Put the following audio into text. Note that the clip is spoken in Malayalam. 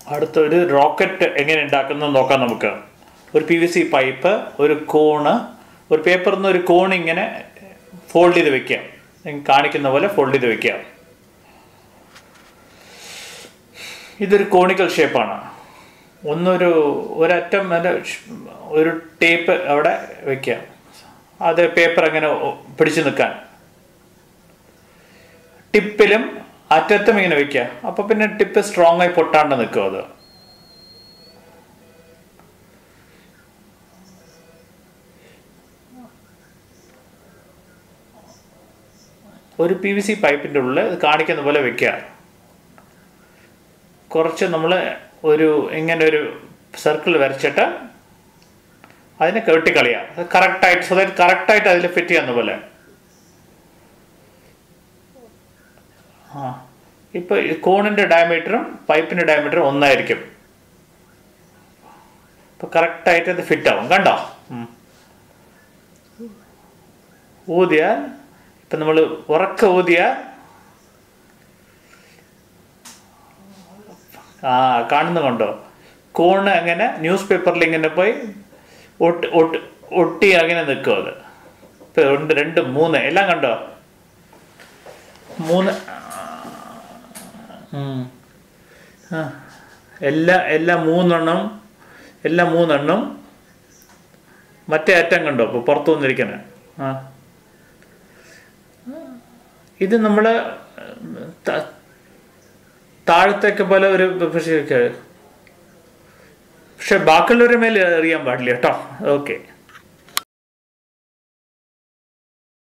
അടുത്തൊരു റോക്കറ്റ് എങ്ങനെ ഉണ്ടാക്കുന്നത് നോക്കാം നമുക്ക്. ഒരു PVC പൈപ്പ്, ഒരു കോണ്, ഒരു പേപ്പറിൽ നിന്ന് ഒരു കോൺ ഇങ്ങനെ ഫോൾഡ് ചെയ്ത് വെക്കാം. കാണിക്കുന്ന പോലെ ഫോൾഡ് ചെയ്ത് വെക്കാം. ഇതൊരു കോണിക്കൽ ഷേപ്പാണ്. ഒരറ്റം ഒരു ടേപ്പ് അവിടെ വെക്കാം. അത് പേപ്പർ അങ്ങനെ പിടിച്ചു നിൽക്കാൻ. ടിപ്പിലും അറ്റത്തും ഇങ്ങനെ വെക്കുക. അപ്പോൾ പിന്നെ ടിപ്പ് സ്ട്രോങ് ആയി പൊട്ടാണ്ട് നിൽക്കും. അത് ഒരു PVC പൈപ്പിൻ്റെ ഉള്ളിൽ ഇത് കാണിക്കുന്ന പോലെ വെക്കുക. കുറച്ച് നമ്മൾ ഇങ്ങനെ ഒരു സർക്കിൾ വരച്ചിട്ട് അതിനെ കെട്ടിക്കളയാം. അത് കറക്റ്റായിട്ട്, സോ ദാറ്റ് കറക്റ്റായിട്ട് അതിൽ ഫിറ്റ് ചെയ്യാവുന്ന പോലെ. ഇപ്പോൾ കോണിൻ്റെ ഡയമീറ്ററും പൈപ്പിൻ്റെ ഡയമീറ്ററും ഒന്നായിരിക്കും. ഇപ്പോൾ കറക്റ്റായിട്ട് അത് ഫിറ്റ് ആവും. കണ്ടോ? ഊതിയാൽ, ഇപ്പം നമ്മൾ ഉറക്കെ ഊതിയാൽ കാണുന്നുണ്ടോ? കോണ് അങ്ങനെ ന്യൂസ് പേപ്പറിൽ ഇങ്ങനെ പോയി ഒട്ടി അങ്ങനെ നിൽക്കും. അത് ഇപ്പം 1 2 3 എല്ലാം കണ്ടോ? 3 എല്ലാ മൂന്നെണ്ണം മറ്റേ അറ്റം കണ്ടോ? ഇപ്പോൾ പുറത്തു വന്നിരിക്കുന്നത്. ഇത് നമ്മൾ താഴത്തേക്ക് പോലെ ഒരു, പക്ഷെ ബാക്കിയുള്ളവരുടെ മേലെ അറിയാൻ പാടില്ല കേട്ടോ. ഓക്കെ.